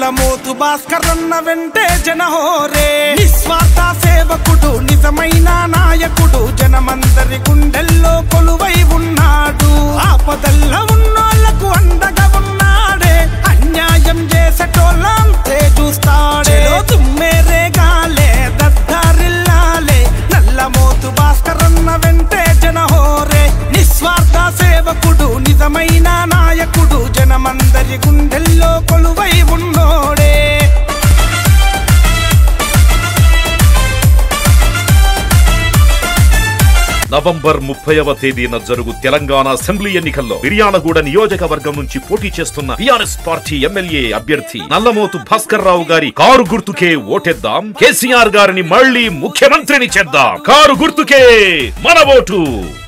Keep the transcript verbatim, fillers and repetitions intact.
నల్లమోతు భాస్కరన్న వెంటే జనహోరే నిస్వార్థ సేవకుడు నిజమైన నాయకుడు జనమందరి గుండెల్లో కొలువై ఉన్నాడు ఆపదల్ల ఉన్నోళ్లకు అండగా ఉన్నాడే అన్యాయం చేసేటోళ్ళంతే చూస్తాడే తుమ్మేరే గాలే దద్దరిల్లాలే నల్లమోతు భాస్కరన్న వెంటే జనహోరే నిస్వార్థ సేవకుడు నిజమైన నాయకుడు జనమందరి గుండెల్లో కొలువై ఉన్నోడే నవంబర్ ముప్పైవ తేదీన జరుగు తెలంగాణ అసెంబ్లీ ఎన్నికల్లో మిర్యాలగూడ నియోజకవర్గం నుంచి పోటీ చేస్తున్న టీఆర్ఎస్ పార్టీ ఎమ్మెల్యే అభ్యర్థి నల్లమోతు భాస్కర్ రావు గారి కారు గుర్తుకే ఓటేద్దాం, కేసీఆర్ గారిని మళ్లీ ముఖ్యమంత్రిని చేద్దాం. కారు గుర్తుకే మన ఓటు.